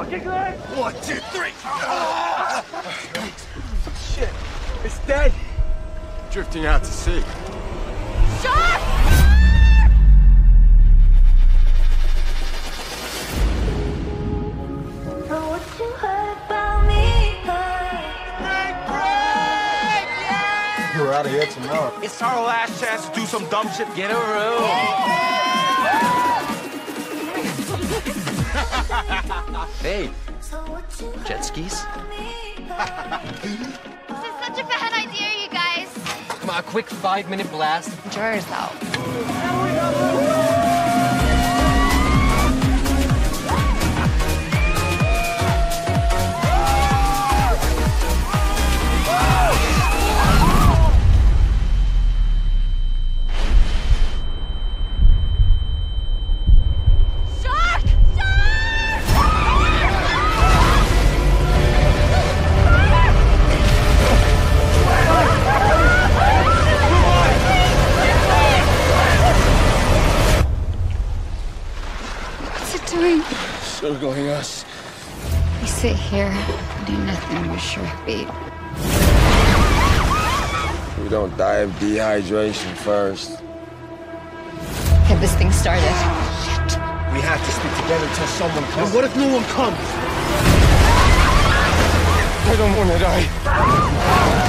fucking leg! 1, 2, 3! Shit, it's dead. Drifting out to sea. Shark! We're out of here tomorrow. It's our last chance to do some dumb shit. Get a room. Hey, jet skis? This is such a bad idea, you guys. Come on, a quick 5-minute blast. Enjoy yourself. Circling us. We sit here and do nothing with shark bait. We don't die of dehydration first. Get this thing started. We have to stick together until someone comes. And what if no one comes? I don't want to die.